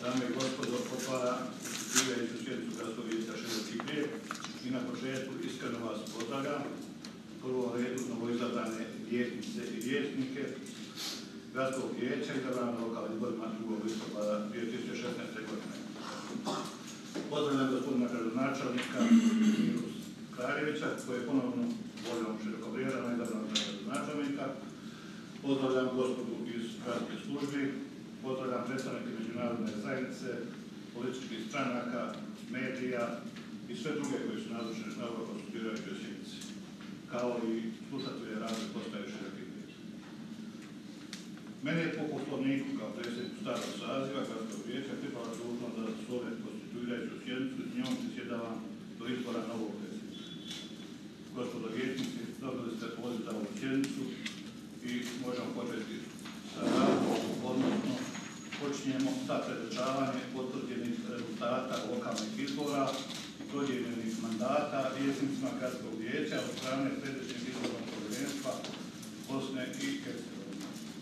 Dame i gospodo, otvaram konstituirajuću sjednicu Gradskog vijeća Široki Brijeg i na početku iskreno vas pozdravljam. U prvom redu novoizabrane vijećnice i vijećnike Gradskog vijeća izabrane na lokalnim izborima 2. listopada 2016. godine. Pozdravljam gospodina gradonačelnika Miru Kraljevića, koji je ponovno voljom Širokobriječana izabran za gradonačelnika. Pozdravljam gospodu iz gradske službi, pozdravljam predstavnike međunarodne zajednice, političkih stranaka, medija i sve druge koji su nazočni na ovoj konstituirajućoj sjednici, kao i slušatelje radio postaje Široki Brijeg. Meni je po poslovniku kao predsjedniku starog saziva Gradskog vijeća pripala dužnost da slovem konstituirajuću sjednicu i s njom predsjedavam do izbora novog predsjednika. Gospodo vijećnici, dobili ste poziv za ovu sjednicu i možemo početi sa radom, odnosno počinjemo sa predočavanjem potvrđenih rezultata lokalnih izbora i dodijeljenih mandata vijećnicima Gradskog vijeća od strane Središnjeg izbornog povjerenstva Bosne i Hercegovine.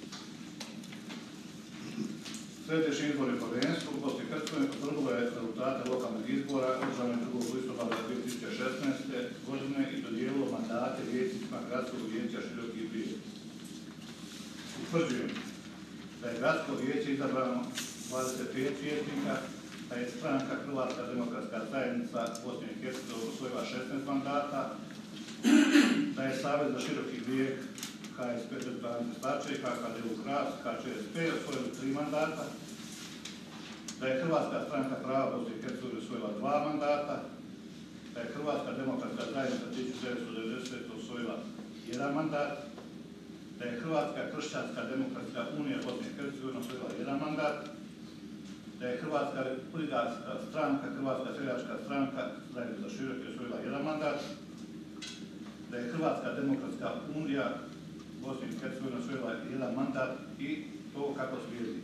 Središnje izborno povjerenstvo u Bosni i Hercegovini potvrdilo je rezultate lokalnih izbora održanih 2. listopada 2016. godine i dodijelilo mandate vijećnicima Gradskog vijeća Široki Brijeg. Utvrđujem da je Gradsko vijeće izabrano 25 vijećnika, da je stranka Hrvatska demokratska zajednica Bosne i Hercegovine osvojila 16 mandata, da je Savez za Široki Brijeg, HSP Starčej, KKD Hras, HČSP osvojili 3 mandata, da je Hrvatska stranka prava Bosne i Hercegovine osvojila 2 mandata, da je Hrvatska demokratska zajednica 1990 osvojila 1 mandat, da je Hrvatska kršćanska demokratska unija Bosne i Hercegovine osvojila 1 mandat, da je Hrvatska republikanska stranka, Hrvatska seljačka stranka zajedno za Široki osvojila 1 mandat, da je Hrvatska demokratska unija Bosne i Hercegovine osvojila 1 mandat i to kako slijedi.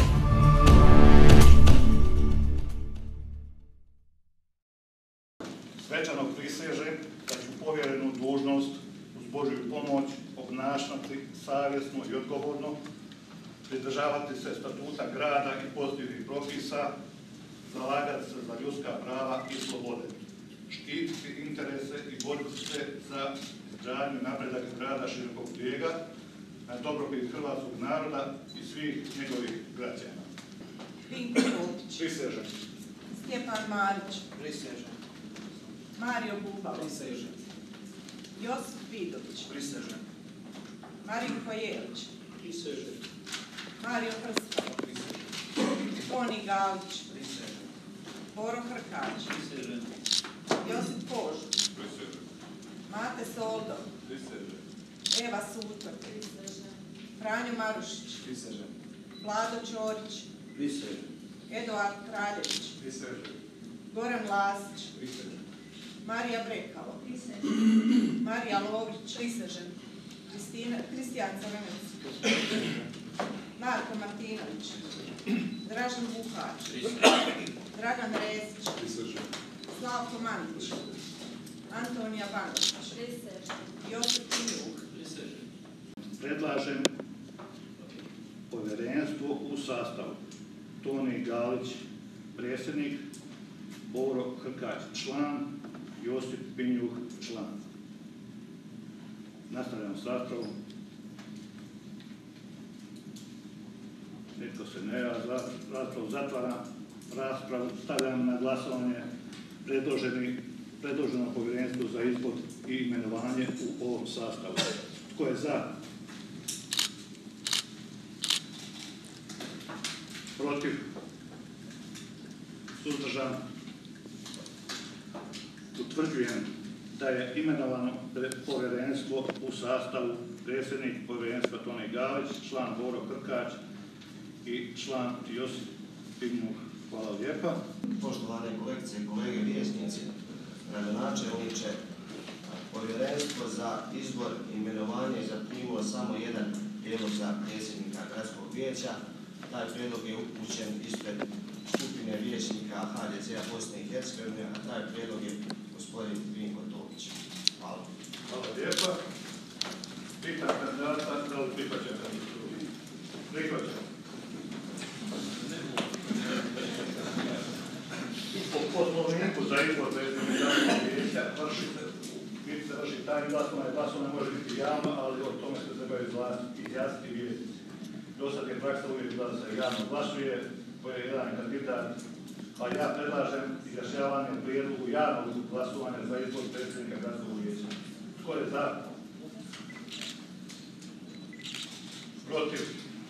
Svečano prisežem da ću povjerenu dužnost uz Božju pomoć obnašati savjesno i odgovorno, pridržavati se statuta grada i pozitivnih propisa, zalagati se za ljudska prava i slobode, štititi interese i boriti se za izgradnju i napredak grada Širokog Brijega na dobrobit hrvatskog naroda i svih njegovih građana. Vinko Kotić. Prisežem. Stjepan Marić. Prisežem. Mario Bubalo. Prisežem. Josip Vidović. Prisežem. Marinko Jelić. Prisežem. Mario Prsta. Prisežem. Toni Galić. Prisežem. Boro Hrkać. Prisežem. Josip Požu. Prisežem. Mate Soldo. Prisežem. Eva Sutor. Franjo Marušić. Prisežem. Vlado Ćorić. Prisežem. Eduard Kraljević. Prisežem. Goran Lasić. Prisežem. Marija Brekalo. Marija Lović. Prisežem. Kristijan Crvenec. Marko Martinović. Dražen Buhač. Dragan Rezić. Slavko Mandić. Antonija Banović. Josip Pinjuk. Predlažem povjerenstvo u sastavu Toni Galić, predsjednik, Boro Hrkać, član, Josip Pinjuk, član. Nastavljamo sastavom. Nitko se ne javlja, raspravu zatvaram, raspravu stavljam na glasovanje predloženo povjerenstvo za izbor i imenovanje u ovom sastavu. Tko je za? Protiv? Suzdržan? Utvrđujem da je imenovano povjerenstvo u sastavu predsjednik povjerenstva Toni Galić, član Boro Hrkać i član Josip Pinjuk. Hvala lijepa. Poštovane kolegice i kolege vijećnici, gradonačelniče, povjerenstvo za izbor i imenovanje zaprimilo samo jedan prijedlog za predsjednika Gradskog vijeća. Taj prijedlog je upućen ispred skupine vijećnika HDZ-a Bosne i Hercegovine, a taj prijedlog je gospodin Vinko Tomić. Hvala. Hvala lijepa. Pitam kandidata da li prihvaća kandidaturu. Prihvaća. izbor predsjednika gradskog vijeća vrši tajnim glasovanje. Glasovanje može biti javno, ali o tome se trebaju izjasniti vijećnici. Do sad je praksa uvijek bila da se javno glasuje, koji je jedan kandidat, pa ja predlažem izjašnjavanje prijedlogu javnog glasovanja za izbor predsjednika gradskog vijeća. Tko je za? Protiv?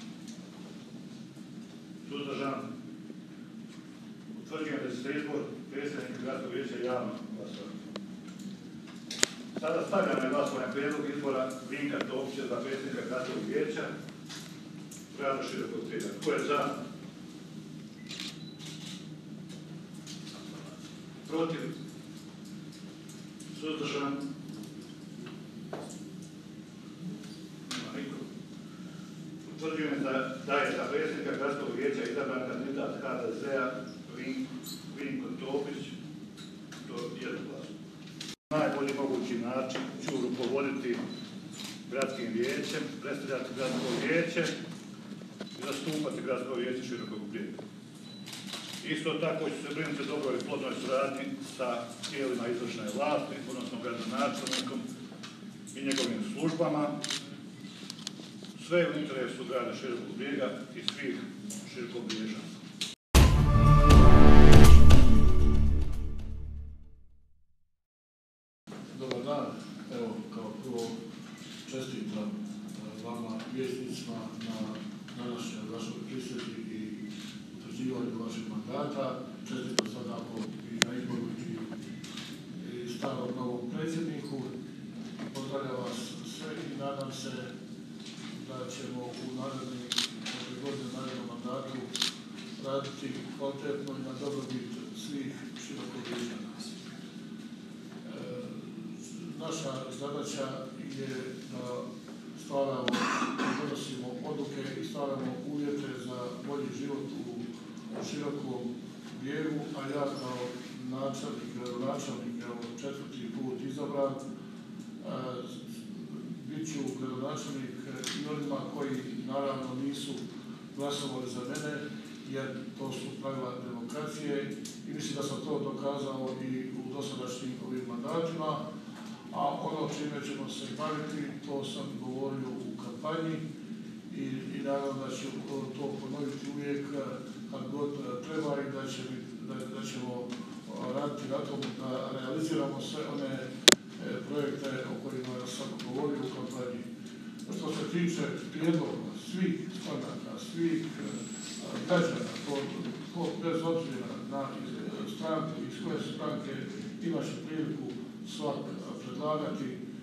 Suzdržan? Utvrđujem da će se izbor predsjednika gradskog vijeća javno glasovati. Sada stavljam na glasovanje prijedlog izbora Vinka Topića za predsjednika gradskog vijeća grada Širokog Brijega. Tko je za? Protiv? Suzdržan? Nema niko. Utvrđujem da je za predsjednika gradskog vijeća izabran kandidat HDZ-a Vinko Topić. To je jednoglasno. Na najbolji mogući način ću rukovoditi gradskim vijećem, predstavljati gradsko vijeće i zastupati gradsko vijeće Širokog Brijega. Isto tako ću se brinuti dobro i plodnoj suradnji sa tijelima izvršne vlasti, odnosno gradonačelnikom i njegovim službama. Sve u interesu grada Širokog Brijega i svih Širokobriježana. Dobar dan, evo kao prvo čestitam vama vijećnicima na današnjoj vašoj prisjeti i utvrđivanju vašeg mandata. Čestitam svakako i na izboru i starom novom predsjedniku. Pozdravljam vas sve i nadam se da ćemo u narednim narednom mandatu raditi kvalitetno i na dobrobit svih Širokobriježana. Naša zadaća je da stvaramo i donosimo odluke i stvaramo uvjete za bolji život u Širokom Brijegu, a ja kao načelnik, gradonačelnik, evo 4. put izabran, bit ću gradonačelnik i onima koji naravno nisu glasovali za mene, jer to su pravila demokracije i mislim da sam to dokazao i u dosadašnjim ovim mandatima. A ono čime ćemo se baviti, to sam govorio u kampanji i naravno da ću to ponoviti uvijek kad god treba i da ćemo raditi na tom da realiziramo sve one projekte o kojima sam govorio u kampanji. Što se tiče prijedloga svih stranaka, svih građana, bez obzira na stranku iz koje stranke imaš priliku svak predlagati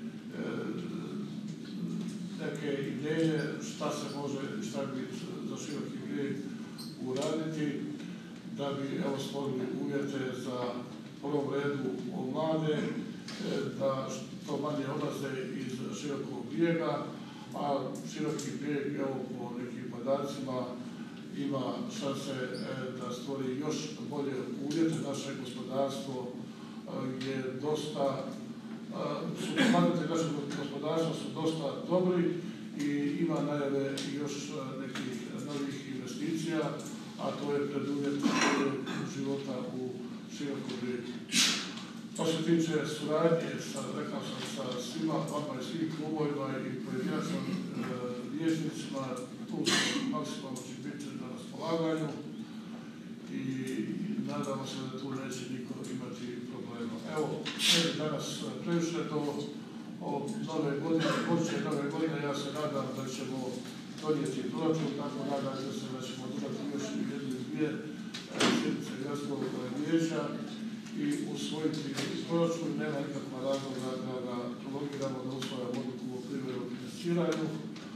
neke ideje šta se može, šta bi za Široki Brijeg uraditi da bi evo stvorili uvjete za prvom redu o mlade, da što manje odlaze iz Širokog Brijega, a Široki Brijeg evo po nekim podacima ima šanse da stvori još bolje uvjete. Naše gospodarstvo je dosta pokazatelji našeg gospodarstva su dosta dobri i ima najave još nekih novih investicija, a to je preduvjet života u Širokom Brijegu. To se tiče suradnje, rekao sam, sa svima vama i svih klubovima i pojedinačnim vijećnicima, tu maksimalno će biti na raspolaganju i nadamo se da tu neće niko imati problema. Evo, danas previše do nove godine, počeće nove godine, ja se nadam da ćemo donijeti proračun, tako nadam se da ćemo držati još jednu dvije sjednice gradskog vijeća i usvojiti proračun. Nema nikakva razloga da ga prolongiramo, da usvajamo odluku o privremenom financiranju.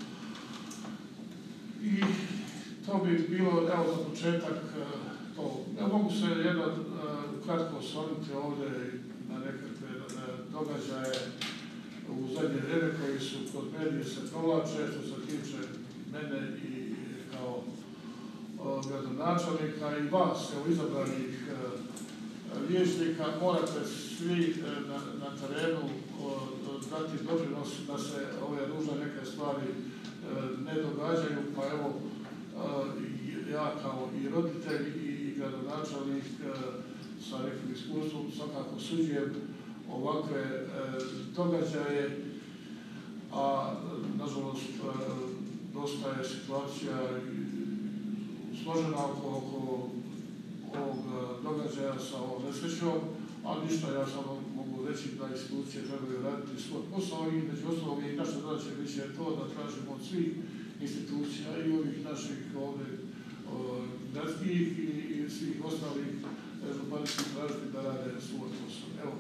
I to bi bilo, evo za početak, to. Ja mogu se jedno kratko osvrnuti ovdje na nekakve događaje u zadnje vrijeme koji su kod medije se provlače, što se tiče mene i kao gradonačelnika i vas, evo izabranih vijećnika, morate svi na terenu dati doprinos da se ove ružne neke stvari ne događaju, pa evo ja kao i roditelj i gradonačelnik sa nekim iskustvom, svakako osuđujem ovakve događaje, a nažalost dosta je situacija složena oko ovog događaja sa ovom nesrećom, ali ništa, ja samo mogu reći da institucije trebaju raditi svoj posao i među ostalog i naša zadaća bit će to da tražimo od svih institucija i ovih naših ovdje gradskih i svih ostalih županijskih tražiti da rade svoj posao. Evo,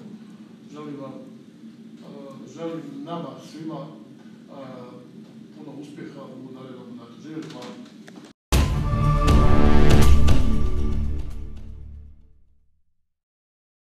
želim nama svima puno uspjeha u narednom mandatu. Živjeti, hvala.